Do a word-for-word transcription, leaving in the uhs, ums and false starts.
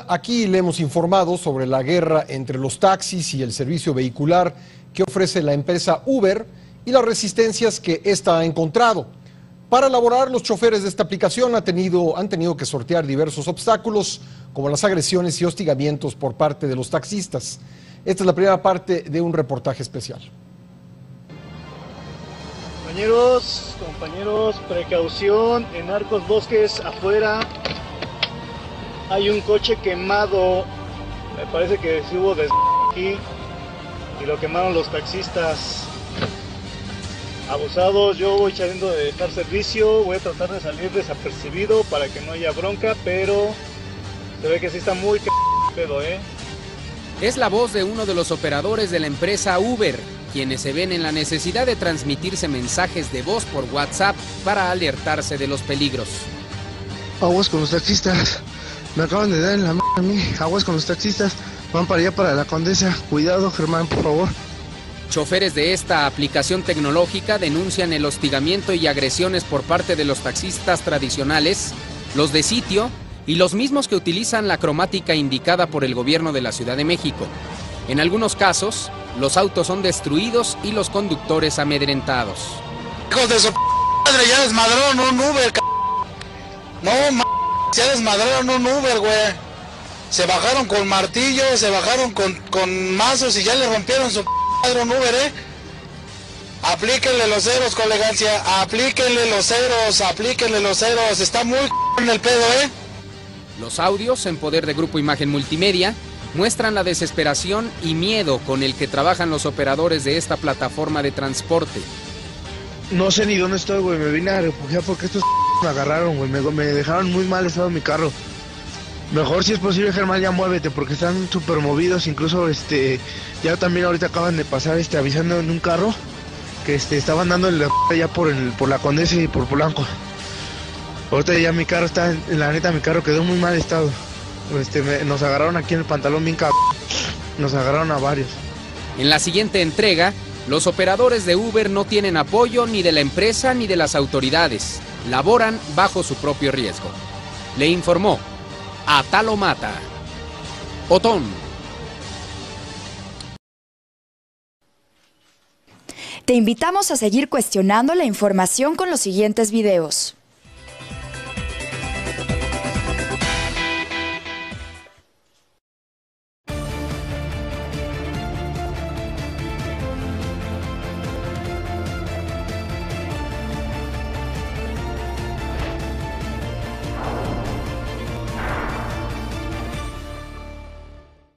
Aquí le hemos informado sobre la guerra entre los taxis y el servicio vehicular que ofrece la empresa Uber y las resistencias que ésta ha encontrado. Para elaborar, los choferes de esta aplicación han tenido, han tenido que sortear diversos obstáculos, como las agresiones y hostigamientos por parte de los taxistas. Esta es la primera parte de un reportaje especial. Compañeros, compañeros, precaución, en Arcos Bosques, afuera, hay un coche quemado, me parece que sí hubo desde aquí, y lo quemaron los taxistas. Abusados, yo voy saliendo de dejar servicio, voy a tratar de salir desapercibido para que no haya bronca, pero se ve que sí está muy pedo, ¿eh? Es la voz de uno de los operadores de la empresa Uber, quienes se ven en la necesidad de transmitirse mensajes de voz por WhatsApp para alertarse de los peligros. Aguas con los taxistas, me acaban de dar en la m*** a mí, aguas con los taxistas, van para allá para la Condesa, cuidado Germán, por favor. Choferes de esta aplicación tecnológica denuncian el hostigamiento y agresiones por parte de los taxistas tradicionales, los de sitio y los mismos que utilizan la cromática indicada por el gobierno de la Ciudad de México. En algunos casos, los autos son destruidos y los conductores amedrentados. Hijos de su madre, ya desmadraron un Uber, c... No, m... ya desmadraron un Uber, güey. Se bajaron con martillos, se bajaron con, con mazos y ya le rompieron su madre un Uber, ¿eh? Aplíquenle los ceros con elegancia, aplíquenle los ceros, aplíquenle los ceros, está muy en el pedo, ¿eh? Los audios, en poder de Grupo Imagen Multimedia, muestran la desesperación y miedo con el que trabajan los operadores de esta plataforma de transporte. No sé ni dónde estoy, güey, me vine a refugiar porque estos me agarraron, güey, me, me dejaron muy mal estado mi carro. Mejor si es posible, Germán, ya muévete porque están súper movidos, incluso este, ya también ahorita acaban de pasar este avisando en un carro que este estaban dando la ya por el, por la Condesa y por Polanco. Ahorita ya mi carro está, la neta mi carro quedó en muy mal estado. Este, me, nos agarraron aquí en el pantalón bien cabrón, nos agarraron a varios. En la siguiente entrega, los operadores de Uber no tienen apoyo ni de la empresa ni de las autoridades. Laboran bajo su propio riesgo. Le informó Atalo Mata. Otón. Te invitamos a seguir cuestionando la información con los siguientes videos.